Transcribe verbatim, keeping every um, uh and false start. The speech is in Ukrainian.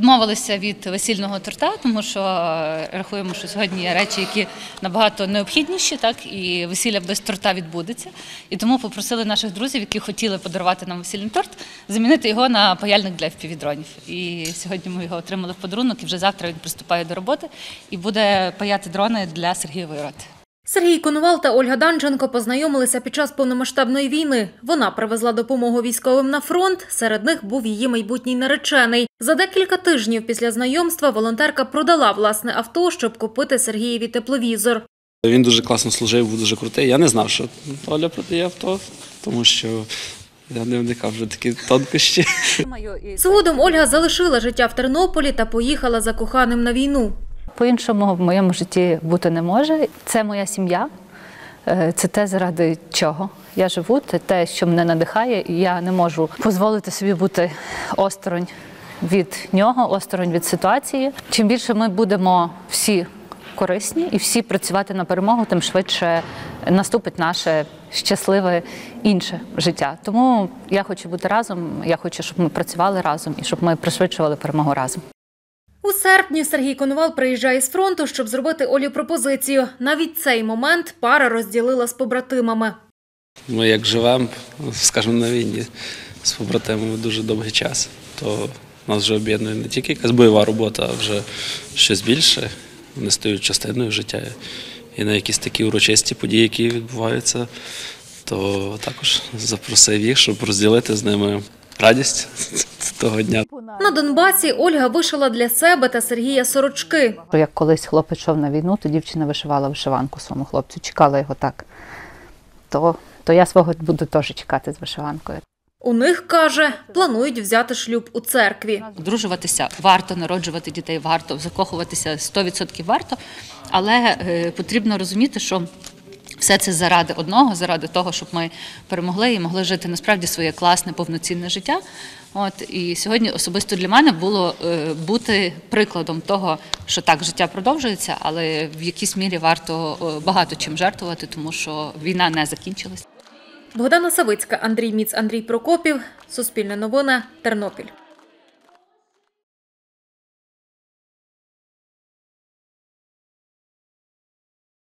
відмовилися від весільного торта, тому що рахуємо, що сьогодні є речі, які набагато необхідніші, так, і весілля без торта відбудеться. І тому попросили наших друзів, які хотіли подарувати нам весільний торт, замінити його на паяльник для еф пі ві-дронів. І сьогодні ми його отримали в подарунок, і вже завтра він приступає до роботи і буде паяти дрони для Сергієвої роти. Сергій Коновал та Ольга Данченко познайомилися під час повномасштабної війни. Вона привезла допомогу військовим на фронт, серед них був її майбутній наречений. За декілька тижнів після знайомства волонтерка продала власне авто, щоб купити Сергієві тепловізор. Він дуже класно служив, був дуже крутий. Я не знав, що Оля продає авто, тому що я не вникав вже такі тонкощі. Згодом Ольга залишила життя в Тернополі та поїхала за коханим на війну. По-іншому в моєму житті бути не може. Це моя сім'я, це те, заради чого я живу, це те, що мене надихає, і я не можу дозволити собі бути осторонь від нього, осторонь від ситуації. Чим більше ми будемо всі корисні і всі працювати на перемогу, тим швидше наступить наше щасливе інше життя. Тому я хочу бути разом, я хочу, щоб ми працювали разом і щоб ми пришвидшували перемогу разом. У серпні Сергій Коновал приїжджає з фронту, щоб зробити Олі пропозицію. Навіть цей момент пара розділила з побратимами. Ми як живемо, скажімо, на війні з побратимами дуже довгий час, то нас вже об'єднує не тільки якась бойова робота, а вже щось більше. Вони стають частиною життя. І на якісь такі урочисті події, які відбуваються, то також запросив їх, щоб розділити з ними радість того дня. На Донбасі Ольга вишила для себе та Сергія сорочки. Як колись хлопець йшов на війну, то дівчина вишивала вишиванку своєму хлопцю, чекала його так. То, то я свого буду теж чекати з вишиванкою. У них, каже, планують взяти шлюб у церкві. Одружуватися варто, народжувати дітей варто, закохуватися сто відсотків варто, але е, потрібно розуміти, що все це заради одного, заради того, щоб ми перемогли і могли жити насправді своє класне, повноцінне життя. От, і сьогодні особисто для мене було е, бути прикладом того, що так, життя продовжується, але в якійсь мірі варто е, багато чим жертвувати, тому що війна не закінчилась. Богдана Савицька, Андрій Міц, Андрій Прокопів. Суспільне новини. Тернопіль.